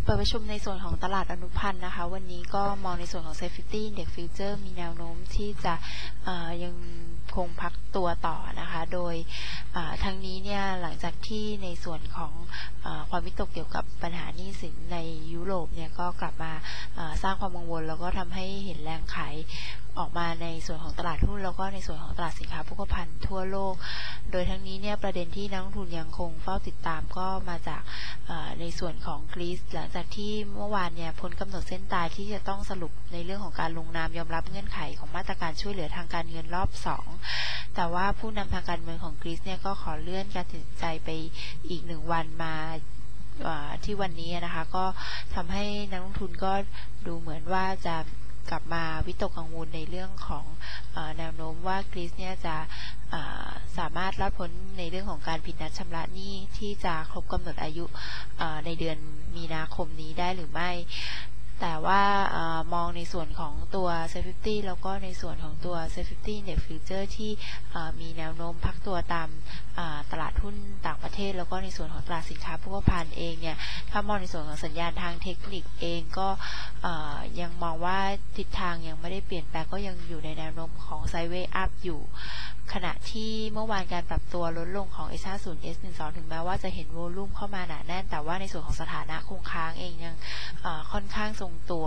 ปิดประชุมในส่วนของตลาดอนุพันธ์นะคะวันนี้ก็มองในส่วนของ Safety Index Future มีแนวโน้มที่จะยังคงพักตัวต่อนะคะโดยทั้งนี้เนี่ยหลังจากที่ในส่วนของความวิตกเกี่ยวกับปัญหาหนี้สินในยุโรปเนี่ยก็กลับมาสร้างความกังวลแล้วก็ทำให้เห็นแรงขายออกมาในส่วนของตลาดหุ้นแล้วก็ในส่วนของตลาดสินค้าโภคภัณฑ์ทั่วโลกโดยทั้งนี้เนี่ยประเด็นที่นักลงทุนยังคงเฝ้าติดตามก็มาจากในส่วนของกรีซหลังจากที่เมื่อวานเนี่ยพ้นกำหนดเส้นตายที่จะต้องสรุปในเรื่องของการลงนามยอมรับเงื่อนไขของมาตรการช่วยเหลือทางการเงินรอบ2แต่ว่าผู้นำทางการเมืองของกรีซเนี่ยก็ขอเลื่อนการตัดสินใจไปอีก1วันมาที่วันนี้นะคะก็ทำให้นักลงทุนก็ดูเหมือนว่าจะกลับมาวิตกกังวลในเรื่องของแนวโน้มว่ากรีซเนี่ยจะสามารถรอดพ้นในเรื่องของการผิดนัดชำระหนี้ที่จะครบกำหนดอายุในเดือนมีนาคมนี้ได้หรือไม่แต่ว่ามองในส่วนของตัว Safety แล้วก็ในส่วนของตัว Safety Index Future ที่มีแนวโน้มพักตัวตามตลาดหุ้นต่างประเทศแล้วก็ในส่วนของตลาดสินค้าโภคภัณฑ์เองเนี่ยถ้ามองในส่วนของสัญญาณทางเทคนิคเองก็ยังมองว่าทิศทางยังไม่ได้เปลี่ยนแปลงก็ยังอยู่ในแนวโน้มของ Sideways Up อยู่ขณะที่เมื่อวานการปรับตัวลดลงของ S50 S12 ถึงแม้ว่าจะเห็นโวลุ่มเข้ามาหนาแน่นแต่ว่าในส่วนของสถานะคงค้างเองยังค่อนข้างทรงตัว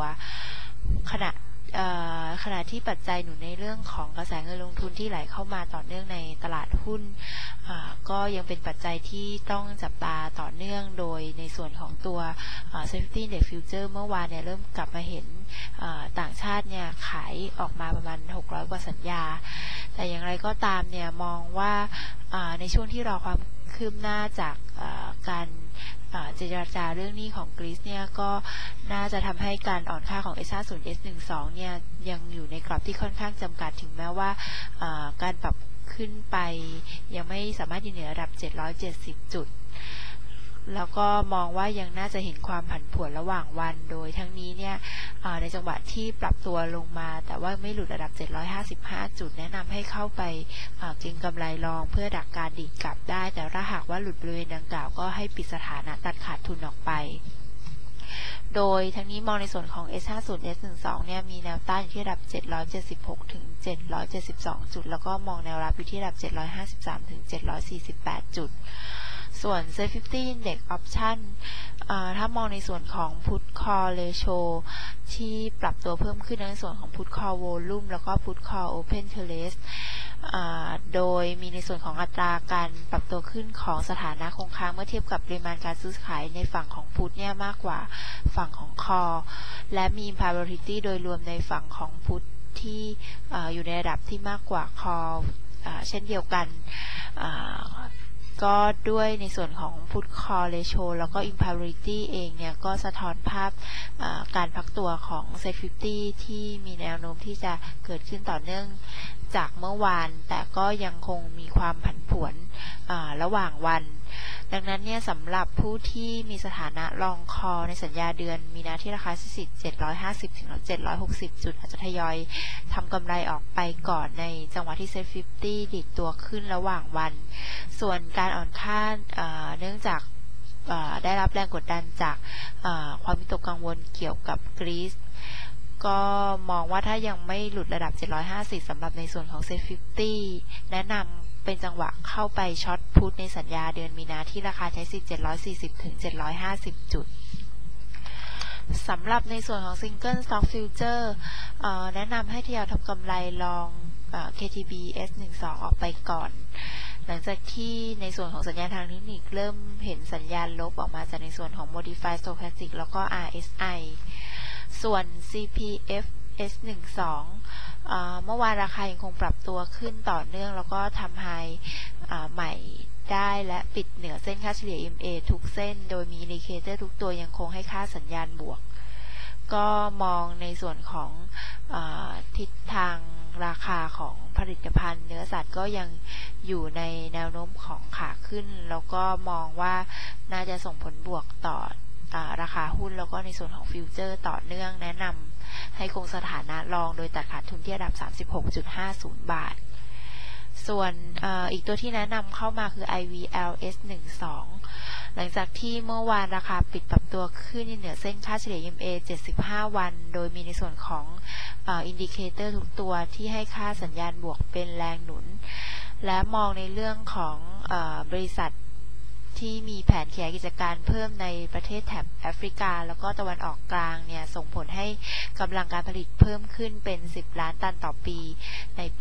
ขณะที่ปัจจัยหนุนในเรื่องของกระแสเงินลงทุนที่ไหลเข้ามาต่อเนื่องในตลาดหุ้นก็ยังเป็นปัจจัยที่ต้องจับตาต่อเนื่องโดยในส่วนของตัว Safety Index Future เมื่อวานเนี่ยเริ่มกลับมาเห็นต่างชาติเนี่ยขายออกมาประมาณ600กว่าสัญญาแต่อย่างไรก็ตามเนี่ยมองว่าในช่วงที่รอความคืบหน้าจากการเจรจาเรื่องนี้ของกรีซเนี่ยก็น่าจะทำให้การอ่อนค่าของ S50 S12 เนี่ยยังอยู่ในกรอบที่ค่อนข้างจำกัดถึงแม้ว่าการปรับขึ้นไปยังไม่สามารถยืนเหนือระดับ770จุดแล้วก็มองว่ายังน่าจะเห็นความผันผวนระหว่างวันโดยทั้งนี้เนี่ยในจังหวะที่ปรับตัวลงมาแต่ว่าไม่หลุดระดับ755จุดแนะนำให้เข้าไปเก็งกำไรรองเพื่อดักการดีดกลับได้แต่ถ้าหากว่าหลุดบริเวณดังกล่าวก็ให้ปิดสถานะตัดขาดทุนออกไปโดยทั้งนี้มองในส่วนของ S50 S12 เนี่ยมีแนวต้านอยู่ที่ระดับ776ถึง772จุดแล้วก็มองแนวรับอยู่ที่ระดับ753ถึง748จุดส่วน Safety Index Option ถ้ามองในส่วนของ Put Call Ratio ที่ปรับตัวเพิ่มขึ้นในส่วนของ Put Call Volume แล้วก็ Put Call Open Interest โดยมีในส่วนของอัตราการปรับตัวขึ้นของสถานะคงค้างเมื่อเทียบกับปริมาณการซื้อขายในฝั่งของ Put เนี่ยมากกว่าฝั่งของ Call และมี Probability โดยรวมในฝั่งของ Put ที่อยู่ในระดับที่มากกว่า Call เช่นเดียวกันก็ด้วยในส่วนของ Put Call Ratio แล้วก็ Imparity เองเนี่ยก็สะท้อนภาพการพักตัวของ Safety ที่มีแนวโน้มที่จะเกิดขึ้นต่อเนื่องจากเมื่อวานแต่ก็ยังคงมีความผันผวนระหว่างวันดังนั้นเนี่ยสำหรับผู้ที่มีสถานะลองคอในสัญญาเดือนมีนาที่ราคาสิทธิ์750ถึง760จุดอาจจะทยอยทำกำไรออกไปก่อนในจังหวะที่ Safety ดีดตัวขึ้นระหว่างวันส่วนการอ่อนค่าเนื่องจากได้รับแรงกดดันจากความวิตกกังวลเกี่ยวกับกรีซก็มองว่าถ้ายังไม่หลุดระดับ750สำหรับในส่วนของ Safety แนะนำเป็นจังหวะเข้าไปช็อตพุทในสัญญาเดือนมีนาที่ราคาใช้สิทธิ์740ถึง750จุดสำหรับในส่วนของ Single Stock Future แนะนำให้ทยอยทำกำไรลองKTB S12 ออกไปก่อนหลังจากที่ในส่วนของสัญญาณทางเทคนิคเริ่มเห็นสัญญาณลบออกมาจากในส่วนของ Modified Stochastic แล้วก็ RSI ส่วน CPF S12 เมื่อวานราคายังคงปรับตัวขึ้นต่อเนื่องแล้วก็ทำไฮใหม่ได้และปิดเหนือเส้นค่าเฉลี่ย EMA ทุกเส้นโดยมีอินดิเคเตอร์ทุกตัวยังคงให้ค่าสัญญาณบวกก็มองในส่วนของทิศทางราคาของผลิตภัณฑ์เนื้อสัตว์ก็ยังอยู่ในแนวโน้มของขาขึ้นแล้วก็มองว่าน่าจะส่งผลบวกต่อราคาหุ้นแล้วก็ในส่วนของฟิวเจอร์ต่อเนื่องแนะนำให้คงสถานะรองโดยตัดขาดทุนที่ระดับ 36.50 บาทส่วนอีกตัวที่แนะนำเข้ามาคือ IVLS12 หลังจากที่เมื่อวานราคาปิดปรับตัวขึ้นเหนือเส้นค่าเฉลี่ย EMA 75 วันโดยมีในส่วนของอินดิเคเตอร์ทุกตัวที่ให้ค่าสัญญาณบวกเป็นแรงหนุนและมองในเรื่องของบริษัทที่มีแผนขยายกิจการเพิ่มในประเทศแถบแอฟริกาแล้วก็ตะวันออกกลางเนี่ยส่งผลให้กำลังการผลิตเพิ่มขึ้นเป็น10 ล้านตันต่อปีในปี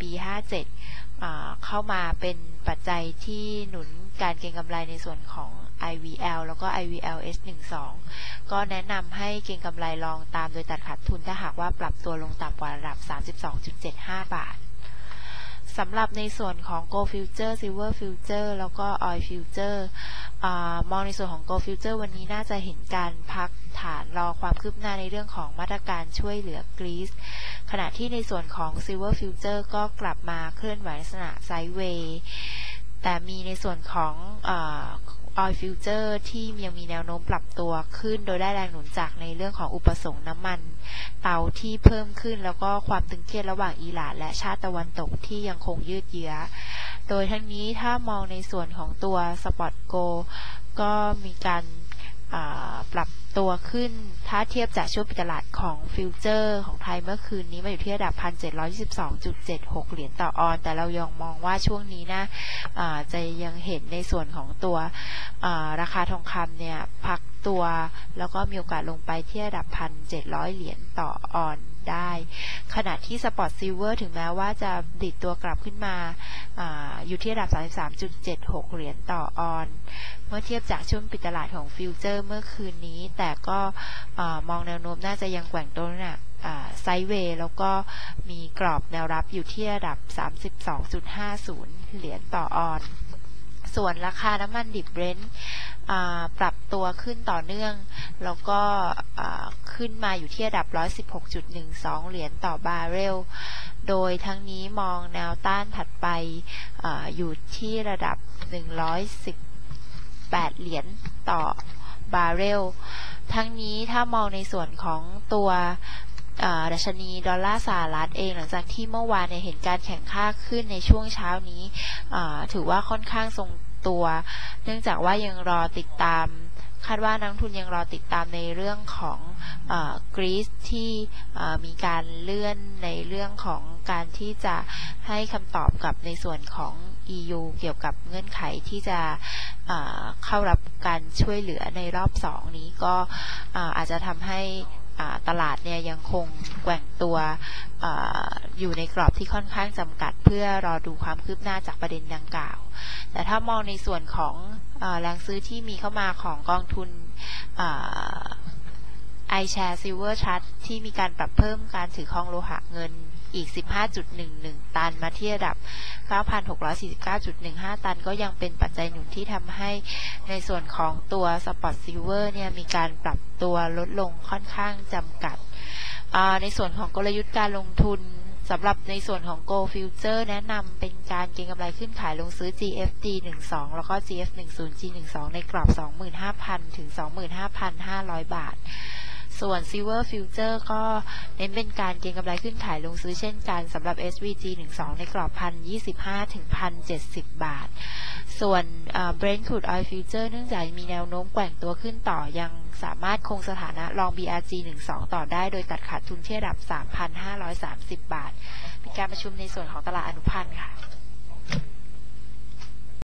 57เข้ามาเป็นปัจจัยที่หนุนการเก็งกำไรในส่วนของ IVL แล้วก็ IVLS12 ก็แนะนำให้เก็งกำไรลองตามโดยตัดขาดทุนถ้าหากว่าปรับตัวลงต่ำกว่าระดับ 32.75 บาทสำหรับในส่วนของ Gold Future Silver Future แล้วก็ Oil Future มองในส่วนของ Gold Future วันนี้น่าจะเห็นการพักฐานรอความคืบหน้าในเรื่องของมาตรการช่วยเหลือกรีซขณะที่ในส่วนของ Silver Future ก็กลับมาเคลื่อนไหวลักษณะไซด์เวย์แต่มีในส่วนของOil Future ที่ยังมีแนวโน้มปรับตัวขึ้นโดยได้แรงหนุนจากในเรื่องของอุปสงค์น้ำมันเตาที่เพิ่มขึ้นแล้วก็ความตึงเครียดระหว่างอิหร่านและชาติตะวันตกที่ยังคงยืดเยื้อโดยทั้งนี้ถ้ามองในส่วนของตัวสปอตโกก็มีการปรับตัวขึ้นถ้าเทียบจากช่วงปิดตลาดของฟิวเจอร์ของไทยเมื่อคืนนี้มาอยู่ที่ระดับ 1,722.76 เหรียญต่อออนแต่เรายังมองว่าช่วงนี้นะจะยังเห็นในส่วนของตัวราคาทองคำเนี่ยพักตัวแล้วก็มีโอกาสลงไปที่ระดับ 1,700 เหรียญต่อออนได้ขณะที่สปอตซิลเวอร์ถึงแม้ว่าจะดิดตัวกลับขึ้นมาอยู่ที่ระดับ 33.76 เหรียญต่อออนเมื่อเทียบจากช่วงปิดตลาดของฟิวเจอร์เมื่อคืนนี้แต่ก็มองแนวโน้มน่าจะยังแกว่งตัวนะไซด์เวย์แล้วก็มีกรอบแนวรับอยู่ที่ระดับ 32.50 เหรียญต่อออนส่วนราคาน้ำมันดิบเบรนท์ปรับตัวขึ้นต่อเนื่องแล้วก็ขึ้นมาอยู่ที่ระดับ 116.12 เหรียญต่อบาร์เรลโดยทั้งนี้มองแนวต้านถัดไปอยู่ที่ระดับ118เหรียญต่อบาร์เรลทั้งนี้ถ้ามองในส่วนของตัวดัชนีดอลลาร์สหรัฐเองหลังจากที่เมื่อวานเห็นการแข่งค่าขึ้นในช่วงเช้านี้ถือว่าค่อนข้างทรงตัวเนื่องจากว่ายังรอติดตามคาดว่านักลงทุนยังรอติดตามในเรื่องของกรีซที่มีการเลื่อนในเรื่องของการที่จะให้คำตอบกับในส่วนของ EU เกี่ยวกับเงื่อนไขที่จะเข้ารับการช่วยเหลือในรอบ2นี้ก็อาจจะทำให้ตลาดเนี่ยยังคงแกว่งตัวอยู่ในกรอบที่ค่อนข้างจำกัดเพื่อรอดูความคืบหน้าจากประเด็นดังกล่าวแต่ถ้ามองในส่วนของแรงซื้อที่มีเข้ามาของกองทุนiShare Silver Trust ที่มีการปรับเพิ่มการถือครองโลหะเงินอีก 15.11 ตันมาที่ระดับ 9,649.15 ตันก็ยังเป็นปัจจัยหนุนที่ทำให้ในส่วนของตัว Spot Silver เนี่ยมีการปรับตัวลดลงค่อนข้างจำกัดในส่วนของกลยุทธ์การลงทุนสำหรับในส่วนของ Gold Future แนะนำเป็นการเก็งกำไรขึ้นขายลงซื้อ GFD12 แล้วก็ GF10G12 ในกรอบ 25,000 ถึง 25,500 บาทส่วน Silver Future ก็เน้นเป็นการเก็งกำไรขึ้นขายลงซื้อเช่นกันสำหรับ SVG12 ในกรอบ 1,025 ถึง 1,070 บาทส่วนBrent Crude Oil Future เนื่องจากมีแนวโน้มแกว่งตัวขึ้นต่อยังสามารถคงสถานะลอง BRG12 ต่อได้โดยตัดขาดทุนที่ระดับ 3,530 บาทมีการประชุมในส่วนของตลาดอนุพันธ์ค่ะ